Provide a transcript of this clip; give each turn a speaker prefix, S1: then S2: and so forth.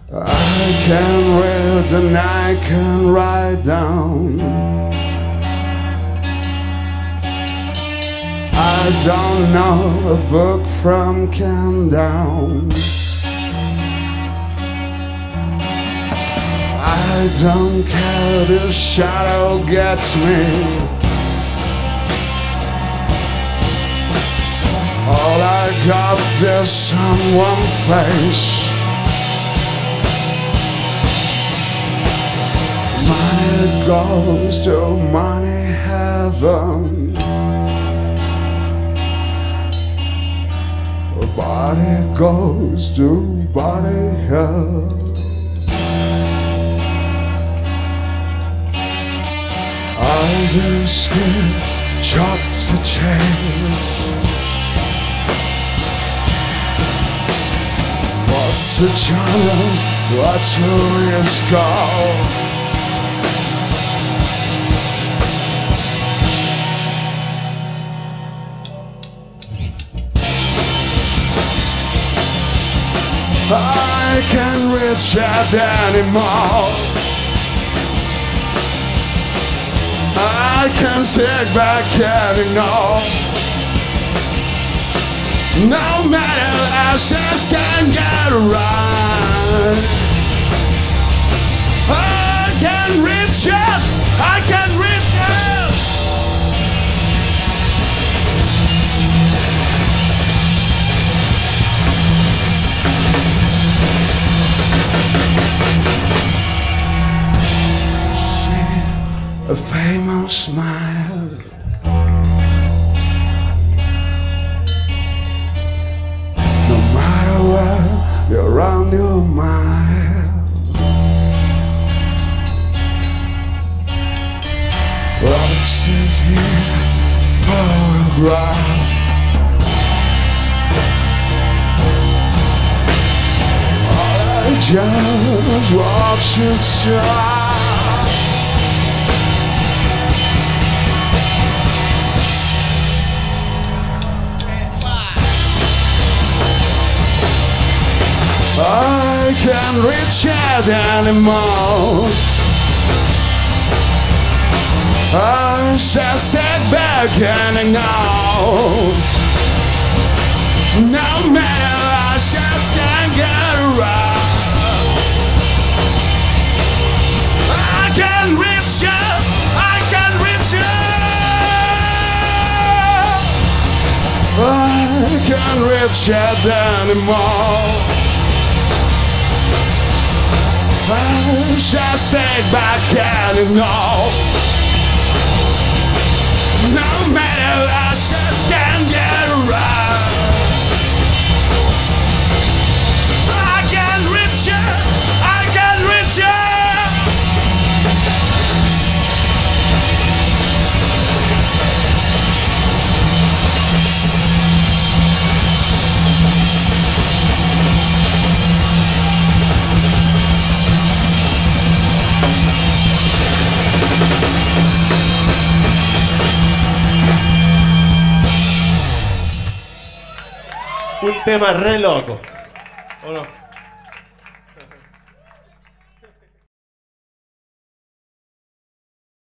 S1: I can read and I can write down. I don't know a book from can down. I don't care, the shadow gets me. All I got is someone's face. Money goes to money heaven. Body goes to body hell. All the skin chops the change. What's the channel? What's where it's gone? I can't reach out anymore. I can't take back anymore. No matter, I just can't get around. I can't reach out. I can't reach out. A famous smile. No matter where you're on your mind. What's it here photograph? All I just watch it shine. I can't reach out anymore. I just sit back and ignore. No matter, I just can't get around. I can't reach out. I can't reach out. I can't reach out anymore. I just sit back and ignore. No matter, I just can't get around. I can't reach you. I can't reach you.
S2: Un tema re loco, ¿o no?